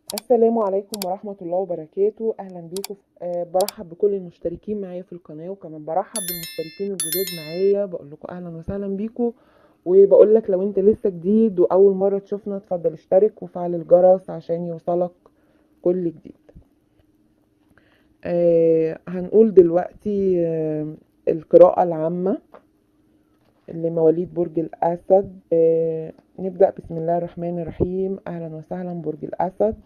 السلام عليكم ورحمة الله وبركاته. أهلا بيكم. برحب بكل المشتركين معايا في القناة، وكمان برحب بالمشتركين الجداد معايا، بقول لكم أهلا وسهلا بيكم. وبقول لك لو انت لسه جديد وأول مرة تشوفنا، اتفضل اشترك وفعل الجرس عشان يوصلك كل جديد. هنقول دلوقتي القراءة العامة لمواليد برج الأسد. نبدأ بسم الله الرحمن الرحيم. أهلا وسهلا برج الأسد.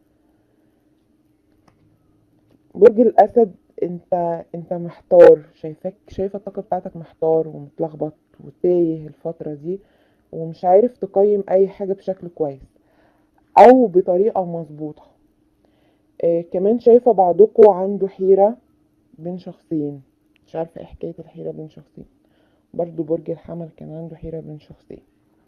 برج الأسد، انت محتار، شايفة الطاقة بتاعتك محتار ومتلخبط وتايه الفترة دي، ومش عارف تقيم أي حاجة بشكل كويس أو بطريقة مظبوطة. كمان شايفة بعضكم عنده حيرة بين شخصين، مش عارفة ايه حكاية الحيرة بين شخصين. برضو برج الحمل كان عنده حيرة بين شخصين.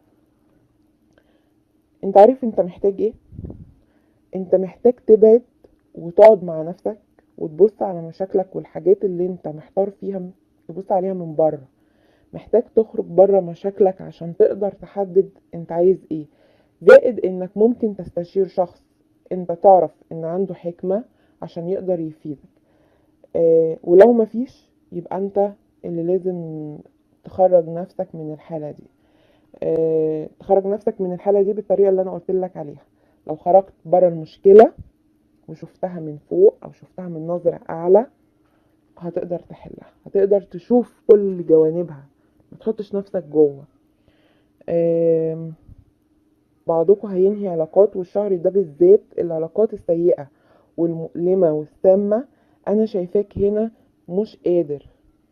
انت عارف انت محتاج ايه؟ انت محتاج تبعد وتقعد مع نفسك وتبص على مشاكلك والحاجات اللي انت محتار فيها، تبص عليها من بره. محتاج تخرج بره مشاكلك عشان تقدر تحدد انت عايز ايه. زائد انك ممكن تستشير شخص انت تعرف ان عنده حكمة عشان يقدر يفيدك. ولو مفيش يبقى انت اللي لازم تخرج نفسك من الحالة دي. تخرج نفسك من الحالة دي بالطريقة اللي انا قلت لك عليها. لو خرجت بره المشكلة وشفتها من فوق او شفتها من نظرة اعلى، هتقدر تحلها، هتقدر تشوف كل جوانبها، ما تحطش نفسك جوه. آم، بعضكم هينهي علاقات، والشهر ده بالذات العلاقات السيئة والمؤلمة والسامة. انا شايفاك هنا مش قادر.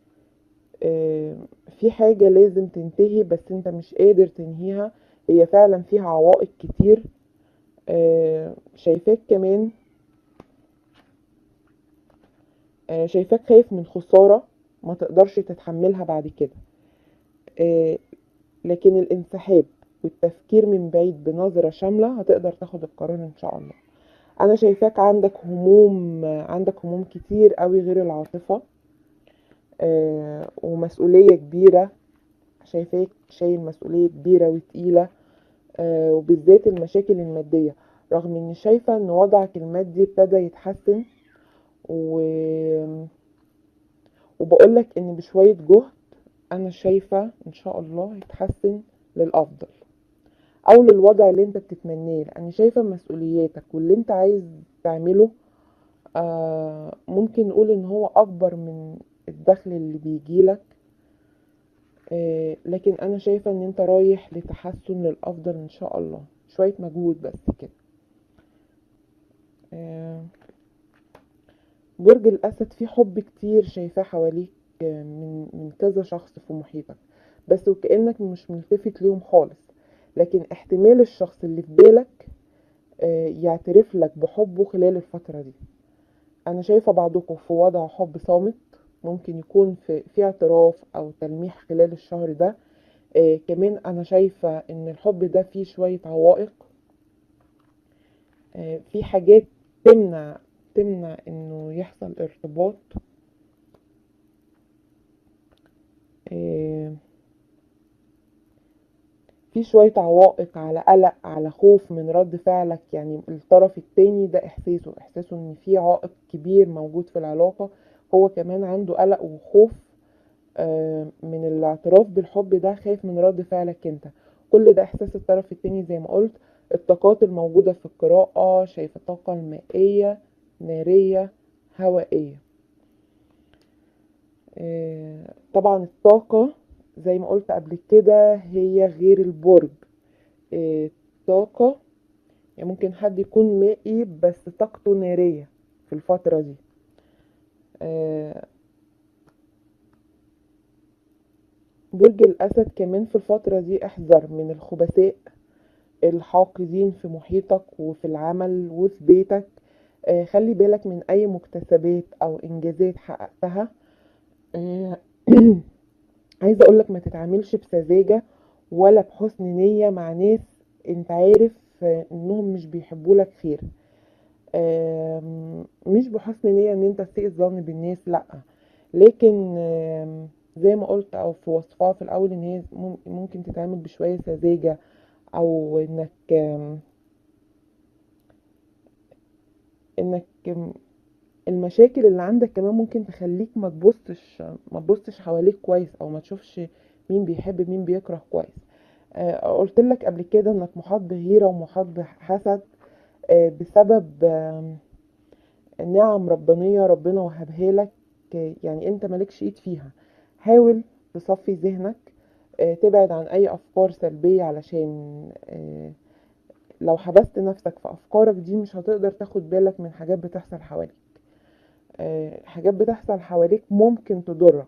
في حاجة لازم تنتهي بس انت مش قادر تنهيها. هي فعلا فيها عوائق كتير. شايفاك كمان. شايفاك خايف من خسارة ما تقدرش تتحملها بعد كده. آه، لكن الانسحاب والتفكير من بعيد بنظرة شاملة هتقدر تاخد القرار ان شاء الله. انا شايفاك عندك هموم كتير قوي غير العاطفة. ومسؤولية كبيرة. شايفاك شايل مسؤولية كبيرة وتقيلة. وبالذات المشاكل المادية، رغم اني شايفة ان وضعك المادي ابتدى يتحسن. و... وبقولك ان بشوية جهد انا شايفة ان شاء الله يتحسن للافضل او للوضع اللي انت بتتمناه، لان شايفة مسؤولياتك واللي انت عايز تعمله. ممكن نقول ان هو اكبر من الدخل اللي بيجيلك. لكن انا شايفة ان انت رايح لتحسن للافضل ان شاء الله، شوية مجهود بس كده. آه، برج الاسد فيه حب كتير شايفاه حواليك، من كذا شخص في محيطك، بس وكأنك مش ملتفت ليهم خالص. لكن احتمال الشخص اللي في بالك يعترف لك بحبه خلال الفترة دي. انا شايفة بعضكم في وضع حب صامت، ممكن يكون في اعتراف او تلميح خلال الشهر ده. كمان انا شايفة ان الحب ده فيه شوية عوائق. في حاجات تمنع تمنع انه يحصل ارتباط. آه، في شوية عوائق، على قلق، على خوف من رد فعلك. يعني الطرف التاني ده احساسه ان في عائق كبير موجود في العلاقة. هو كمان عنده قلق وخوف من الاعتراف بالحب ده، خايف من رد فعلك انت. كل ده احساس الطرف التاني زي ما قلت. الطاقات الموجودة في القراءة، شايفة الطاقة المائية، نارية، هوائية. طبعا الطاقة زي ما قلت قبل كده هي غير البرج. طاقة، يعني ممكن حد يكون مائي بس طاقته نارية في الفترة دي. آه، برج الأسد كمان في الفترة دي احذر من الخبثاء الحاقدين في محيطك وفي العمل وفي بيتك. خلي بالك من أي مكتسبات أو إنجازات حققتها. آه، عايزة أقولك ما تتعاملش بسذاجة ولا بحسن نية مع ناس انت عارف انهم مش بيحبوا لك خير. مش بحسن نية ان انت تسيء الظن بالناس، لا. لكن زي ما قلت او في وصفها في الاول ان هي ممكن تتعامل بشوية سذاجة، او انك انك المشاكل اللي عندك كمان ممكن تخليك ما تبصش حواليك كويس، او ما تشوفش مين بيحب مين بيكره كويس. قلت لك قبل كده انك محاط بغيرة ومحاط بحسد، بسبب نعم ربانية ربنا وهبها لك، يعني انت مالكش ايد فيها. حاول تصفي ذهنك، تبعد عن اي افكار سلبية، علشان لو حبست نفسك في افكارك دي مش هتقدر تاخد بالك من حاجات بتحصل حواليك. حاجات بتحصل حواليك ممكن تضرك.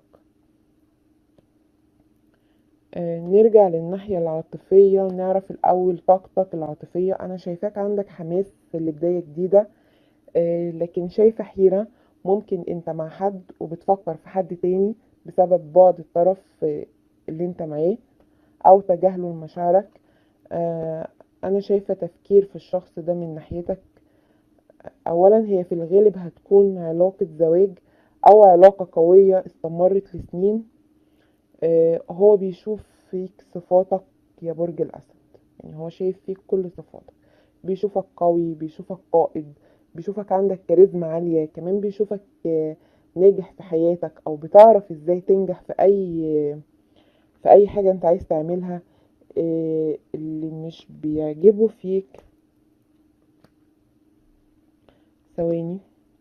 نرجع للناحية العاطفية، نعرف الأول طاقتك العاطفية. أنا شايفاك عندك حماس لبداية جديدة، لكن شايفة حيرة. ممكن انت مع حد وبتفكر في حد تاني بسبب بعد الطرف اللي انت معاه، أو تجاهله لمشاعرك. أنا شايفة تفكير في الشخص ده من ناحيتك. أولا هي في الغالب هتكون علاقة زواج، أو علاقة قوية استمرت لسنين. هو بيشوف فيك صفاتك يا برج الأسد، يعني هو شايف فيك كل صفاتك. بيشوفك قوي، بيشوفك قائد، بيشوفك عندك كاريزما عالية، كمان بيشوفك ناجح في حياتك، أو بتعرف ازاي تنجح في أي حاجة انت عايز تعملها. اللي مش بيعجبه فيك، ثواني.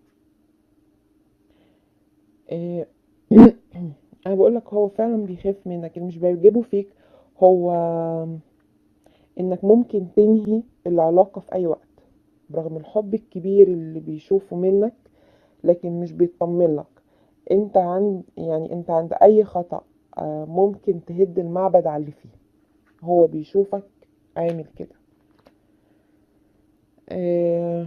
آه، انا بقولك هو فعلا بيخاف منك. اللي مش بيعجبه فيك هو انك ممكن تنهي العلاقة في اي وقت، برغم الحب الكبير اللي بيشوفه منك، لكن مش بيطمن لك. انت عند اي خطأ ممكن تهد المعبد على اللي فيه. هو بيشوفك عامل كده. آه،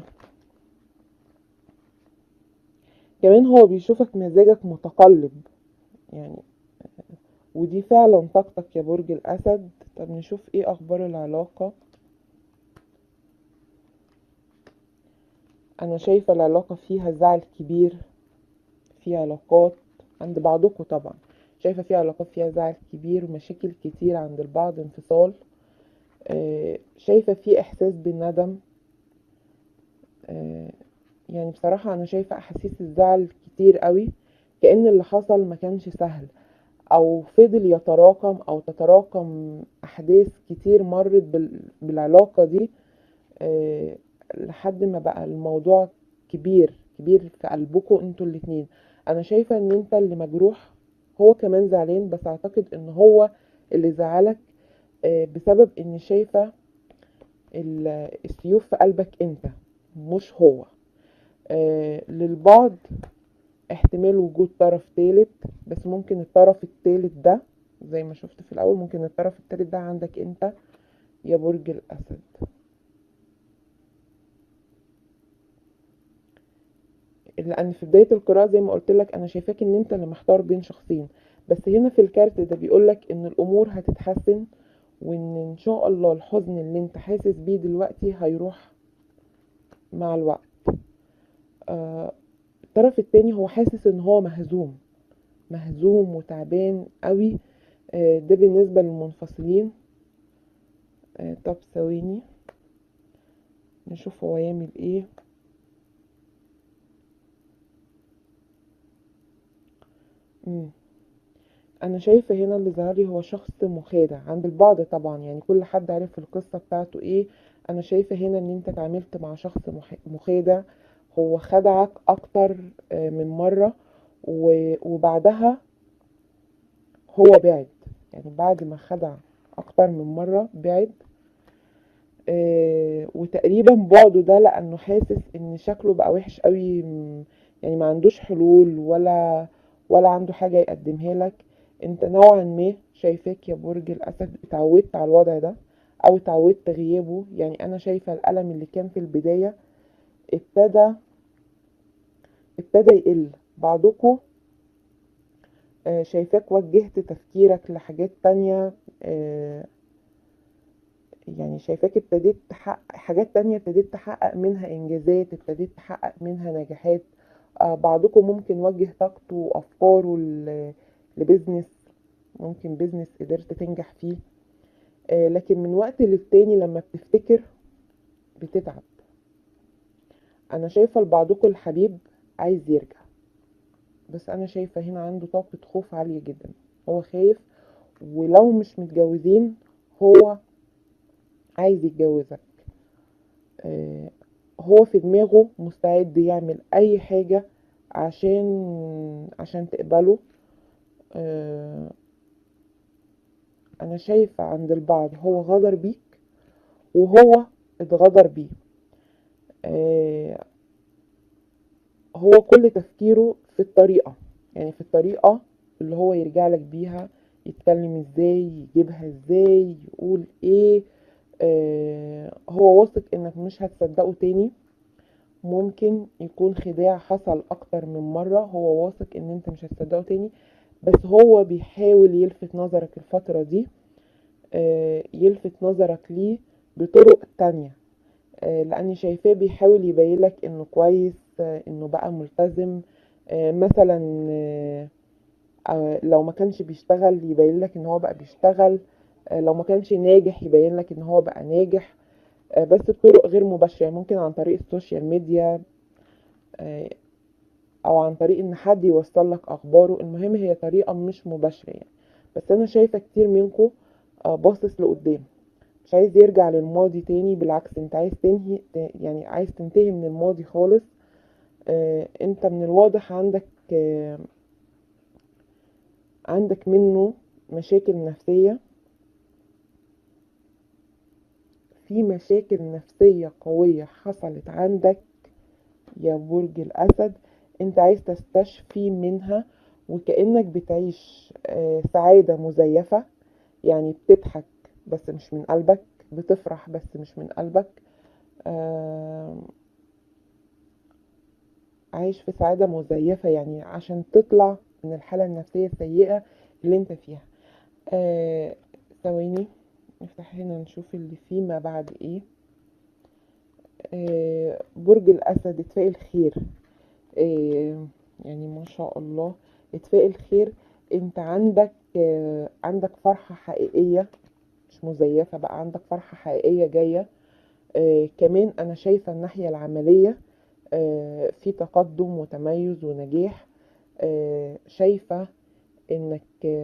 كمان هو بيشوفك مزاجك متقلب، يعني ودي فعلا طاقتك يا برج الأسد. طب نشوف ايه أخبار العلاقة. أنا شايفة العلاقة فيها زعل كبير. في علاقات عند بعضكم طبعا، شايفة في علاقات فيها زعل كبير، مشاكل كتير عند البعض، انفصال. شايفة في إحساس بالندم. آه، يعني بصراحة أنا شايفة أحاسيس الزعل كتير قوي، كأن اللي حصل ما كانش سهل، او فضل يتراكم او تتراكم احداث كتير مرت بالعلاقة دي، لحد ما بقى الموضوع كبير كبير في قلبكم انتوا الاتنين. انا شايفة ان انت اللي مجروح، هو كمان زعلان، بس اعتقد ان هو اللي زعلك بسبب ان شايفة السيوف في قلبك انت، مش هو. للبعض احتمال وجود طرف تالت، بس ممكن الطرف التالت ده زي ما شفت في الأول، ممكن الطرف التالت ده عندك انت يا برج الأسد. لأن في بداية القراءة زي ما قلت لك أنا شايفاك إن أنت اللي محتار بين شخصين، بس هنا في الكارت ده بيقولك إن الأمور هتتحسن، وإن إن شاء الله الحزن اللي أنت حاسس بيه دلوقتي هيروح مع الوقت. الطرف التاني هو حاسس إن هو مهزوم، مهزوم وتعبان قوي. ده بالنسبة للمنفصلين. طب ثواني نشوف هو يعمل ايه. مم. انا شايفة هنا اللي ظهرلي هو شخص مخادع عند البعض طبعا، يعني كل حد عارف القصة بتاعته ايه. انا شايفة هنا ان انت اتعاملت مع شخص مخادع. هو خدعك اكتر من مرة، وبعدها هو بعد. يعني بعد ما خدع اكتر من مرة بعد. وتقريبا بعده ده لانه حاسس ان شكله بقى وحش قوي. يعني ما عندوش حلول ولا عنده حاجة يقدمها لك. انت نوعا ما شايفاك يا برج الاسد اتعودت على الوضع ده، او اتعودت غيابه. يعني انا شايفة الالم اللي كان في البداية ابتدى ابتدى يقل. بعضكم شايفاك وجهت تفكيرك لحاجات تانية. آه، يعني شايفاك ابتديت تحقق حاجات تانية، ابتديت تحقق منها انجازات، ابتديت تحقق منها نجاحات. بعضكم ممكن وجه طاقته وافكاره لبزنس، ممكن بزنس قدرت تنجح فيه. لكن من وقت للتاني لما بتفتكر بتتعب. انا شايفة لبعضكم الحبيب عايز يرجع، بس انا شايفة هنا عنده طاقة خوف عالية جدا. هو خايف، ولو مش متجوزين هو عايز يتجوزك. هو في دماغه مستعد يعمل اي حاجة عشان تقبله. آه، انا شايفة عند البعض هو غدر بيك وهو اتغدر بيه. آه، هو كل تفكيره في الطريقة، يعني في الطريقة اللي هو يرجع لك بيها، يتكلم ازاي، يجيبها ازاي، يقول ايه. هو واثق انك مش هتصدقه تاني. ممكن يكون خداع حصل اكتر من مرة، هو واثق ان انت مش هتصدقه تاني، بس هو بيحاول يلفت نظرك الفترة دي. يلفت نظرك ليه بطرق تانية. لاني شايفاه بيحاول يبينلك انه كويس، انه بقى ملتزم. مثلا لو ما كانش بيشتغل يبينلك ان هو بقى بيشتغل. لو ما كانش ناجح يبينلك ان هو بقى ناجح. بس بطرق غير مباشرة، يعني ممكن عن طريق السوشيال ميديا، آه، او عن طريق ان حد يوصل لك اخباره. المهم هي طريقة مش مباشرة يعني. بس انا شايفة كتير منكم باصص لقدام، مش عايز يرجع للماضي تاني. بالعكس انت عايز تنهي، يعني عايز تنتهي من الماضي خالص. انت من الواضح عندك منه مشاكل نفسية. في مشاكل نفسية قوية حصلت عندك يا برج الأسد، انت عايز تستشفي منها. وكأنك بتعيش سعادة مزيفة، يعني بتضحك بس مش من قلبك، بتفرح بس مش من قلبك. آه، عايش في سعادة مزيفة يعني عشان تطلع من الحالة النفسية السيئة اللي انت فيها. آه، ثواني نفتح هنا نشوف اللي فيه ما بعد ايه. برج الأسد اتفائل خير. يعني ما شاء الله اتفائل خير. انت عندك فرحة حقيقية مش مزيفة بقى، عندك فرحة حقيقية جاية. كمان انا شايفة الناحية العملية في تقدم وتميز ونجاح. شايفة انك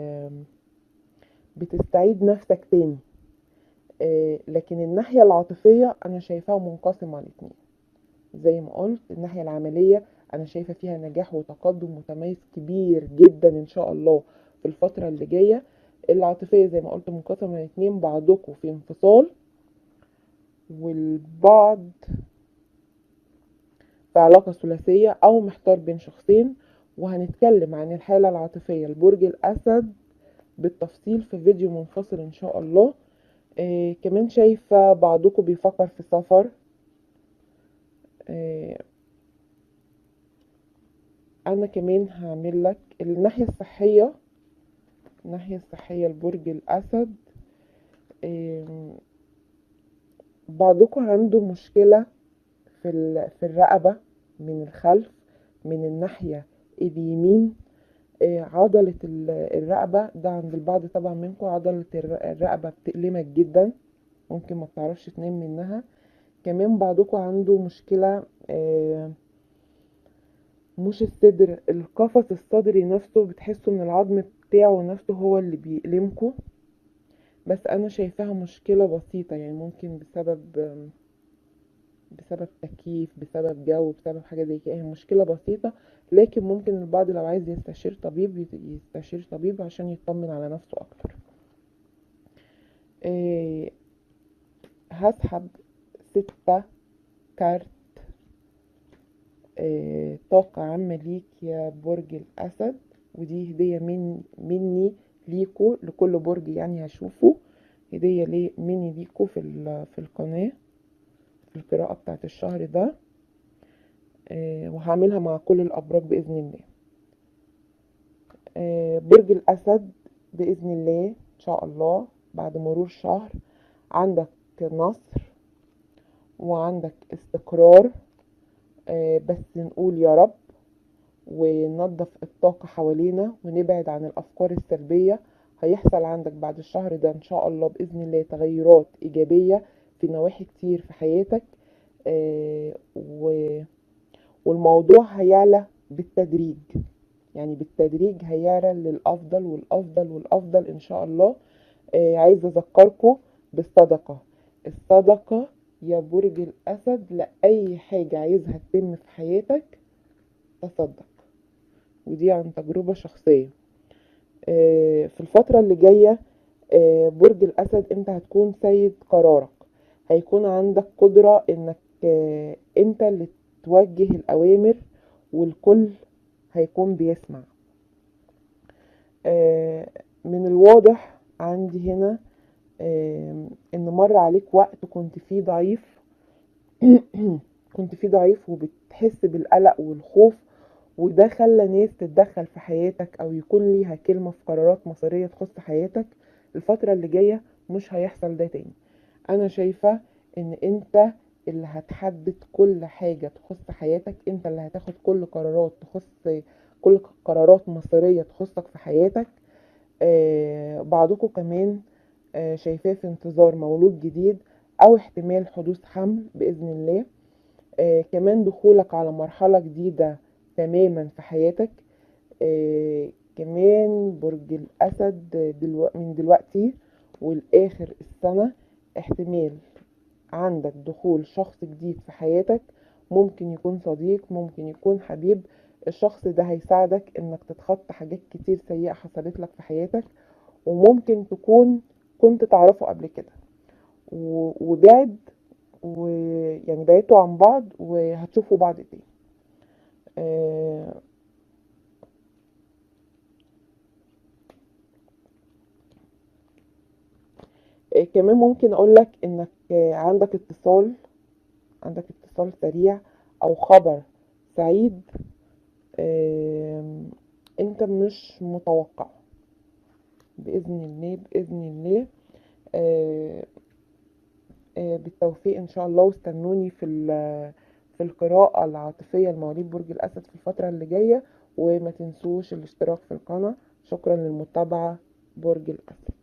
بتستعيد نفسك تاني. لكن الناحية العاطفية انا شايفاها منقسمة على الاتنين. زي ما قلت الناحية العملية انا شايفة فيها نجاح وتقدم وتميز كبير جدا ان شاء الله في الفترة اللي جاية. العاطفية زي ما قلت منقسمة على اتنين، بعضكم في انفصال والبعض في علاقة ثلاثية او محتار بين شخصين. وهنتكلم عن الحالة العاطفية لبرج الأسد بالتفصيل في فيديو منفصل ان شاء الله. كمان شايفة بعضكم بيفكر في سفر. آه انا كمان هعمل لك الناحية الصحية. الناحية الصحية لبرج الأسد، آه بعضكم عنده مشكلة في الرقبة من الخلف، من الناحية اليمين. عضلة الرقبة ده عند البعض طبعا منكم عضلة الرقبة بتألمك جدا، ممكن ما بتعرفش تنام منها. كمان بعضكم عنده مشكلة مش الصدر، القفص الصدري نفسه بتحسوا ان العظم بتاعه نفسه هو اللي بيألمكم. بس انا شايفاها مشكلة بسيطة، يعني ممكن بسبب تكييف، بسبب جو، بسبب حاجة زي كده، هي مشكلة بسيطة. لكن ممكن البعض لو عايز يستشير طبيب يستشير طبيب عشان يطمن على نفسه اكتر. إيه هسحب 6 كارت طاقة عامة ليك يا برج الأسد، ودي هدية مني ليكو لكل برج، يعني هشوفه هدية مني ليكو في القناة في القراءة بتاعت الشهر ده. وهعملها مع كل الأبراج بإذن الله. برج الأسد بإذن الله إن شاء الله بعد مرور شهر عندك نصر وعندك استقرار. بس نقول يا رب وننظف الطاقة حوالينا ونبعد عن الأفكار السلبية. هيحصل عندك بعد الشهر ده إن شاء الله بإذن الله تغيرات إيجابية في نواحي كتير في حياتك. والموضوع هيعلى بالتدريج، يعني بالتدريج هيعلى للأفضل والأفضل والأفضل إن شاء الله. عايزة أذكركم بالصدقة. الصدقة يا برج الأسد، لأي حاجة عايزها تتم في حياتك تصدق، ودي عن تجربة شخصية. في الفترة اللي جاية برج الأسد أنت هتكون سيد قرارك، هيكون عندك قدرة إنك أنت اللي توجه الأوامر والكل هيكون بيسمع. من الواضح عندي هنا إن مر عليك وقت كنت فيه ضعيف كنت فيه ضعيف وبتحس بالقلق والخوف، وده خلى ناس تتدخل في حياتك او يكون ليها كلمة في قرارات مصيرية تخص حياتك. الفترة اللي جاية مش هيحصل ده تاني. انا شايفة ان انت اللي هتحدد كل حاجة تخص حياتك، انت اللي هتاخد كل قرارات مصيرية تخصك في حياتك. بعضكم كمان شايفاه في انتظار مولود جديد او احتمال حدوث حمل بإذن الله. كمان دخولك على مرحلة جديدة تماما في حياتك. كمان برج الأسد من دلوقتي والآخر السنة احتمال عندك دخول شخص جديد في حياتك، ممكن يكون صديق، ممكن يكون حبيب. الشخص ده هيساعدك انك تتخطى حاجات كتير سيئة حصلت لك في حياتك، وممكن تكون كنت تعرفه قبل كده وبعد، ويعني بعدتوا عن بعض وهتشوفوا بعض تاني. آه، كمان ممكن اقولك انك عندك اتصال سريع او خبر سعيد آم، انت مش متوقع. بإذن الله بإذن الله. آه، بالتوفيق ان شاء الله، واستنوني في القراءة العاطفية لمواليد برج الأسد في الفترة اللي جاية، وما تنسوش الاشتراك في القناة. شكرا للمتابعة. برج الأسد.